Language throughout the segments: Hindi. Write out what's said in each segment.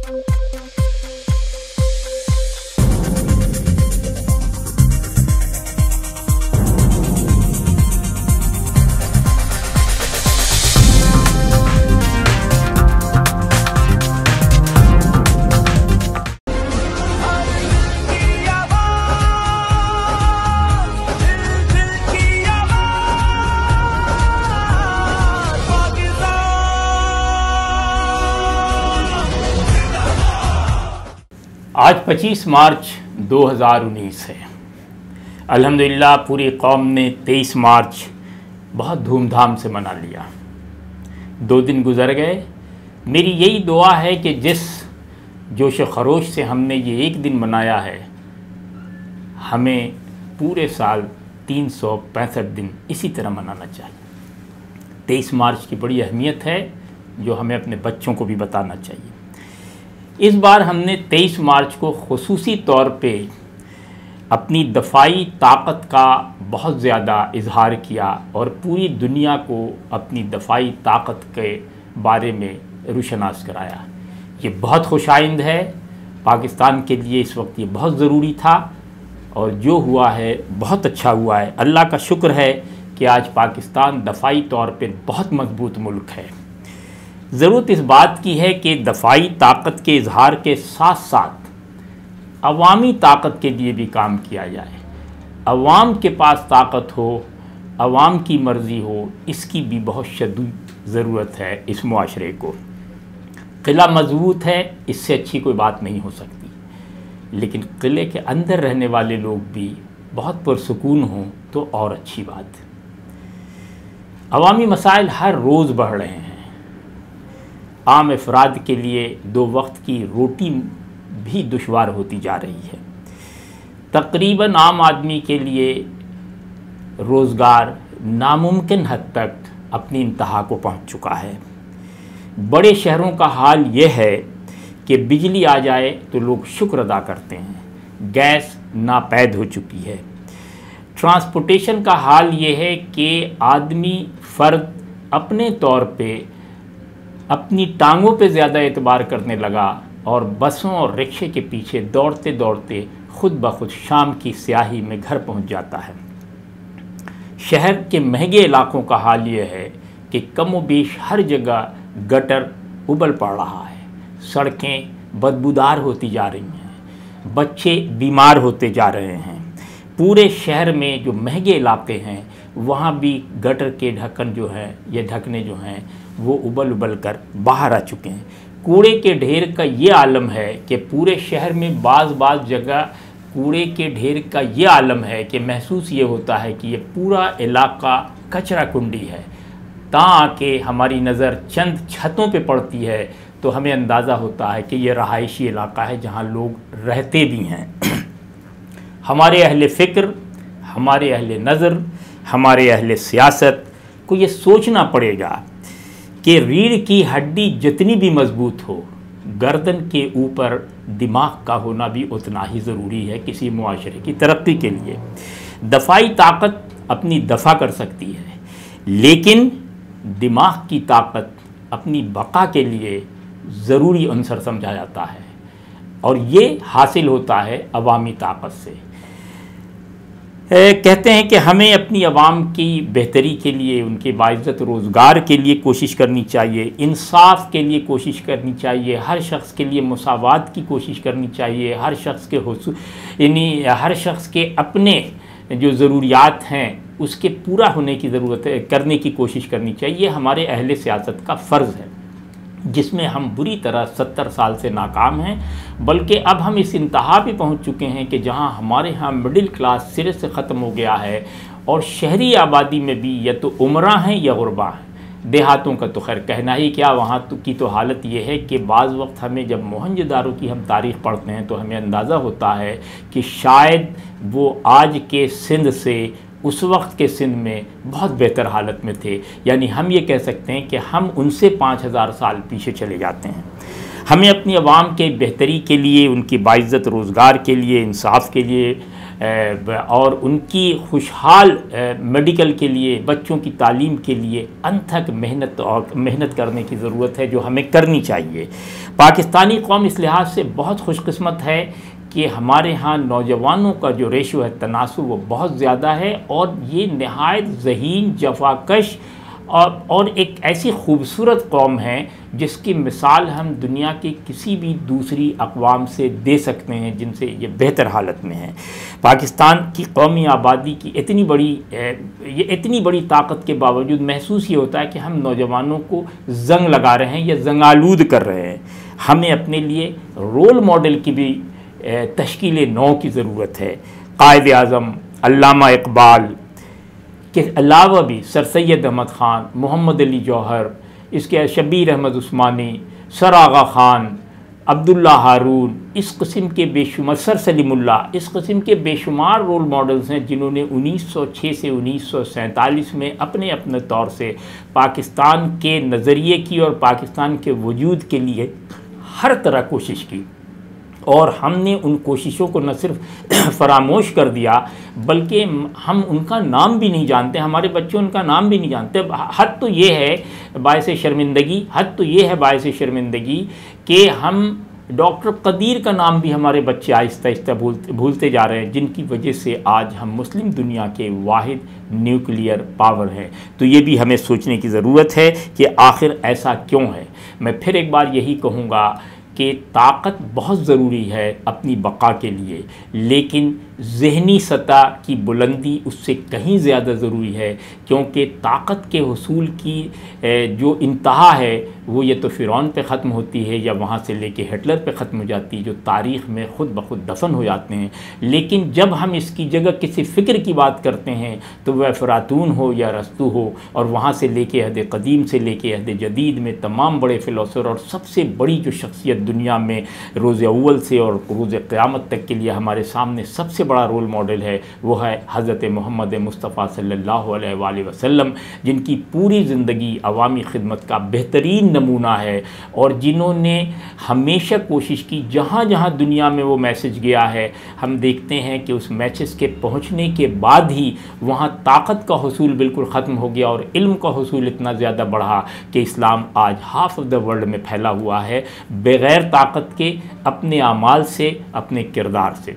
आज 25 मार्च 2019 है। अल्हम्दुलिल्लाह पूरी कौम ने 23 मार्च बहुत धूमधाम से मना लिया। 2 दिन गुज़र गए। मेरी यही दुआ है कि जिस जोश खरोश से हमने ये एक दिन मनाया है, हमें पूरे साल 365 दिन इसी तरह मनाना चाहिए। 23 मार्च की बड़ी अहमियत है जो हमें अपने बच्चों को भी बताना चाहिए। इस बार हमने 23 मार्च को ख़ुसूसी तौर पे अपनी दफ़ाई ताकत का बहुत ज़्यादा इजहार किया और पूरी दुनिया को अपनी दफ़ाई ताकत के बारे में रोशनास कराया। ये बहुत खुशाइंद है, पाकिस्तान के लिए इस वक्त ये बहुत ज़रूरी था और जो हुआ है बहुत अच्छा हुआ है। अल्लाह का शुक्र है कि आज पाकिस्तान दफ़ाई तौर पर बहुत मजबूत मुल्क है। ज़रूरत इस बात की है कि दफ़ाई ताकत के इजहार के साथ साथ अवामी ताकत के लिए भी काम किया जाए। अवाम के पास ताकत हो, अवाम की मर्ज़ी हो, इसकी भी बहुत शदीद ज़रूरत है इस मुआशरे को। किला मजबूत है, इससे अच्छी कोई बात नहीं हो सकती, लेकिन किले के अंदर रहने वाले लोग भी बहुत पुरसुकून हों तो और अच्छी बात। अवामी मसाइल हर रोज़ बढ़ रहे हैं। आम अफराद के लिए 2 वक्त की रोटी भी दुश्वार होती जा रही है। तकरीबन आम आदमी के लिए रोज़गार नामुमकिन हद तक अपनी इंतहा को पहुंच चुका है। बड़े शहरों का हाल ये है कि बिजली आ जाए तो लोग शुक्र अदा करते हैं। गैस नापैद हो चुकी है। ट्रांसपोर्टेशन का हाल ये है कि आदमी फ़र्द अपने तौर पे अपनी टांगों पे ज़्यादा एतबार करने लगा और बसों और रिक्शे के पीछे दौड़ते दौड़ते खुद ब खुद शाम की स्याही में घर पहुंच जाता है। शहर के महंगे इलाकों का हाल ये है कि कमो बेश हर जगह गटर उबल पड़ रहा है, सड़कें बदबूदार होती जा रही हैं, बच्चे बीमार होते जा रहे हैं। पूरे शहर में जो महंगे इलाके हैं वहाँ भी गटर के ढक्कन जो हैं ये ढकने जो हैं वो उबल उबल कर बाहर आ चुके हैं। कूड़े के ढेर का ये आलम है कि पूरे शहर में बाज़ जगह कूड़े के ढेर का ये आलम है कि महसूस ये होता है कि ये पूरा इलाका कचरा कुंडी है। तां आके हमारी नज़र चंद छतों पे पड़ती है तो हमें अंदाज़ा होता है कि ये रहायशी इलाका है जहाँ लोग रहते भी हैं। हमारे अहले फ़िक्र, हमारे अहले नज़र, हमारे अहले सियासत को ये सोचना पड़ेगा कि रीढ़ की हड्डी जितनी भी मजबूत हो, गर्दन के ऊपर दिमाग का होना भी उतना ही ज़रूरी है किसी मुआशरे की तरक्की के लिए। दफ़ाई ताकत अपनी दफ़ा कर सकती है, लेकिन दिमाग की ताकत अपनी बका के लिए ज़रूरी अंसर समझा जाता है और ये हासिल होता है अवामी ताकत से। कहते हैं कि हमें अपनी आवाम की बेहतरी के लिए, उनके बाइज़्ज़त रोज़गार के लिए कोशिश करनी चाहिए, इंसाफ के लिए कोशिश करनी चाहिए, हर शख्स के लिए मुसावात की कोशिश करनी चाहिए, हर शख्स के अपने जो ज़रूरियात हैं उसके पूरा होने की ज़रूरत है, करने की कोशिश करनी चाहिए। हमारे अहले सियासत का फ़र्ज़ है जिसमें हम बुरी तरह 70 साल से नाकाम हैं। बल्कि अब हम इस इंतहा पे पहुंच चुके हैं कि जहां हमारे यहाँ मिडिल क्लास सिरे से ख़त्म हो गया है और शहरी आबादी में भी या तो उमरा हैं या गुरबा हैं। देहातों का तो खैर कहना ही क्या, वहाँ की तो हालत ये है कि बाज़ वक्त हमें जब मोहनजोदारो की हम तारीख़ पढ़ते हैं तो हमें अंदाज़ा होता है कि शायद वो आज के सिंध से उस वक्त के सिंध में बहुत बेहतर हालत में थे। यानी हम ये कह सकते हैं कि हम उनसे 5000 साल पीछे चले जाते हैं। हमें अपनी आवाम के बेहतरी के लिए, उनकी बाइज़्ज़त रोज़गार के लिए, इंसाफ के लिए और उनकी खुशहाल मेडिकल के लिए, बच्चों की तालीम के लिए अनथक मेहनत करने की ज़रूरत है जो हमें करनी चाहिए। पाकिस्तानी कौम इस लिहाज से बहुत खुशकिस्मत है कि हमारे यहाँ नौजवानों का जो रेशो है तनासुब वो बहुत ज़्यादा है, और ये नहायत ज़हीन, जफाकश और एक ऐसी खूबसूरत कौम है जिसकी मिसाल हम दुनिया की किसी भी दूसरी अक़वाम से दे सकते हैं जिनसे ये बेहतर हालत में है। पाकिस्तान की कौमी आबादी की इतनी बड़ी ताकत के बावजूद महसूस ये होता है कि हम नौजवानों को जंग लगा रहे हैं या जंगालूद कर रहे हैं। हमें अपने लिए रोल मॉडल की भी तश्कील नौ की ज़रूरत है। कायद आज़म अल्लामा इकबाल के अलावा भी सर सैयद अहमद ख़ान, मोहम्मद अली जौहर, इसके शबीर अहमद उस्मानी, सर आगा ख़ान, अब्दुल्ला हारून, इस किस्म के बेशुमार, सर सलीमुल्लाह, इस किस्म के बेशुमार रोल मॉडल्स हैं जिन्होंने 1906 से 1947 में अपने अपने तौर से पाकिस्तान के नज़रिए की और पाकिस्तान के वजूद के लिए हर तरह कोशिश की, और हमने उन कोशिशों को न सिर्फ फरामोश कर दिया बल्कि हम उनका नाम भी नहीं जानते, हमारे बच्चे उनका नाम भी नहीं जानते। हद तो ये है बायस शर्मिंदगी कि हम डॉक्टर कदीर का नाम भी हमारे बच्चे आहिस्ता आहिस्ता भूलते जा रहे हैं, जिनकी वजह से आज हम मुस्लिम दुनिया के वाहिद न्यूक्लियर पावर हैं। तो ये भी हमें सोचने की ज़रूरत है कि आखिर ऐसा क्यों है। मैं फिर एक बार यही कहूँगा कि ताकत बहुत ज़रूरी है अपनी बका के लिए, लेकिन ज़हनी सतह की बुलंदी उससे कहीं ज़्यादा ज़रूरी है, क्योंकि ताकत के हुसूल की जो इंतहा है वो ये तो फ़िरौन पे ख़त्म होती है या वहाँ से लेके हिटलर पे ख़त्म हो जाती है, जो तारीख़ में ख़ुद ब खुद दफन हो जाते हैं। लेकिन जब हम इसकी जगह किसी फ़िक्र की बात करते हैं तो वह अफलातून हो या अरस्तू हो, और वहाँ से लेके अहद कदीम से लेके अहद जदीद में तमाम बड़े फ़िलोसोफर और सबसे बड़ी जो शख्सियत दुनिया में रोज़ अव्वल से और रोज़ क़यामत तक के लिए हमारे सामने सबसे बड़ा रोल मॉडल है, वो है हज़रत मोहम्मद मुस्तफ़ा सल्लल्लाहु अलैहि वसल्लम, जिनकी पूरी ज़िंदगी अवामी खिदमत का बेहतरीन नमूना है, और जिन्होंने हमेशा कोशिश की जहाँ जहाँ दुनिया में वो मैसेज गया है, हम देखते हैं कि उस मैसेज के पहुँचने के बाद ही वहाँ ताकत का हुसूल बिल्कुल ख़त्म हो गया और इल्म का हुसूल इतना ज़्यादा बढ़ा कि इस्लाम आज हाफ ऑफ द वर्ल्ड में फैला हुआ है, बग़ैर ताकत के, अपने आमाल से, अपने किरदार से।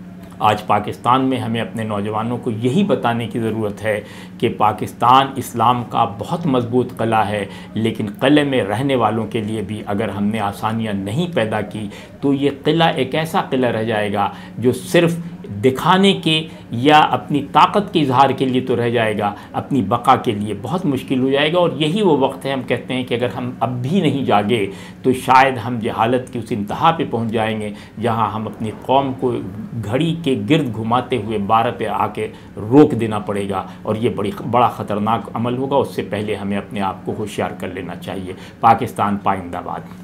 आज पाकिस्तान में हमें अपने नौजवानों को यही बताने की ज़रूरत है कि पाकिस्तान इस्लाम का बहुत मजबूत किला है, लेकिन किले में रहने वालों के लिए भी अगर हमने आसानियां नहीं पैदा की तो ये किला एक ऐसा किला रह जाएगा जो सिर्फ़ दिखाने के या अपनी ताकत के इजहार के लिए तो रह जाएगा, अपनी बका के लिए बहुत मुश्किल हो जाएगा। और यही वो वक्त है, हम कहते हैं कि अगर हम अब भी नहीं जागे तो शायद हम जहालत की उस इंतहा पे पहुंच जाएंगे जहां हम अपनी कौम को घड़ी के गिर्द घुमाते हुए 12 पे आके रोक देना पड़ेगा, और ये बड़ा ख़तरनाक अमल होगा। उससे पहले हमें अपने आप को होशियार कर लेना चाहिए। पाकिस्तान पाइंदाबाद।